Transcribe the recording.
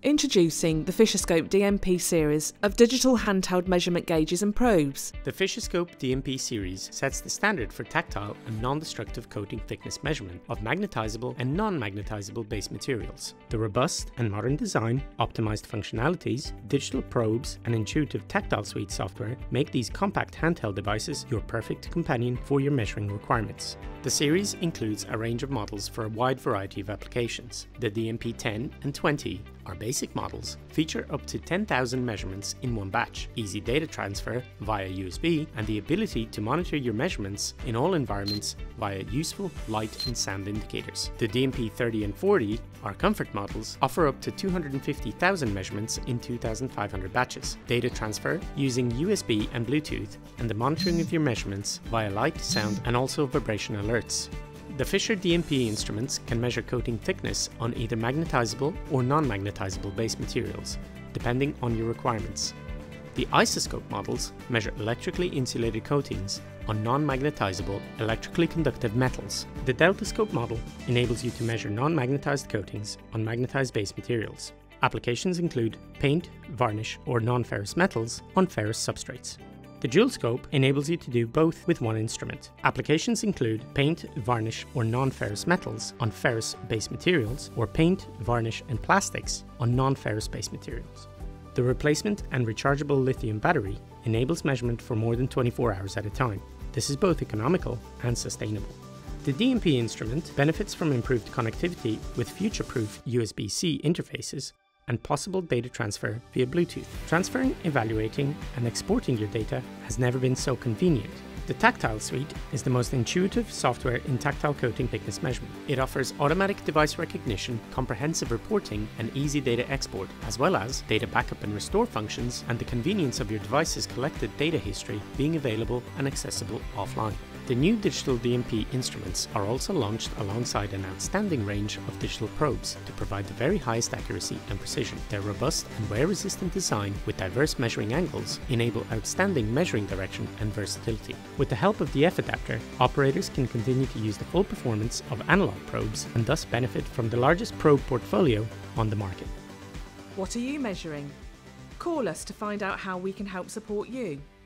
Introducing the FISIQ DMP series of digital handheld measurement gauges and probes. The FISIQ DMP series sets the standard for tactile and non-destructive coating thickness measurement of magnetizable and non-magnetizable base materials. The robust and modern design, optimized functionalities, digital probes, and intuitive Tactile suite software make these compact handheld devices your perfect companion for your measuring requirements. The series includes a range of models for a wide variety of applications. The DMP 10 and 20 our basic models feature up to 10,000 measurements in one batch, easy data transfer via USB, and the ability to monitor your measurements in all environments via useful light and sound indicators. The DMP 30 and 40, our comfort models, offer up to 250,000 measurements in 2,500 batches, data transfer using USB and Bluetooth, and the monitoring of your measurements via light, sound, and also vibration alerts. The Fischer DMP instruments can measure coating thickness on either magnetizable or non-magnetizable base materials, depending on your requirements. The FISIQ models measure electrically insulated coatings on non-magnetizable, electrically conductive metals. The Deltascope model enables you to measure non-magnetized coatings on magnetized base materials. Applications include paint, varnish, or non-ferrous metals on ferrous substrates. The Dual Scope enables you to do both with one instrument. Applications include paint, varnish, or non-ferrous metals on ferrous base materials, or paint, varnish, and plastics on non-ferrous base materials. The replacement and rechargeable lithium battery enables measurement for more than 24 hours at a time. This is both economical and sustainable. The DMP instrument benefits from improved connectivity with future-proof USB-C interfaces and possible data transfer via Bluetooth. Transferring, evaluating, and exporting your data has never been so convenient. The Tactile suite is the most intuitive software in tactile coating thickness measurement. It offers automatic device recognition, comprehensive reporting, and easy data export, as well as data backup and restore functions, and the convenience of your device's collected data history being available and accessible offline. The new digital DMP instruments are also launched alongside an outstanding range of digital probes to provide the very highest accuracy and precision. Their robust and wear-resistant design with diverse measuring angles enable outstanding measuring direction and versatility. With the help of the F-adapter, operators can continue to use the full performance of analog probes and thus benefit from the largest probe portfolio on the market. What are you measuring? Call us to find out how we can help support you.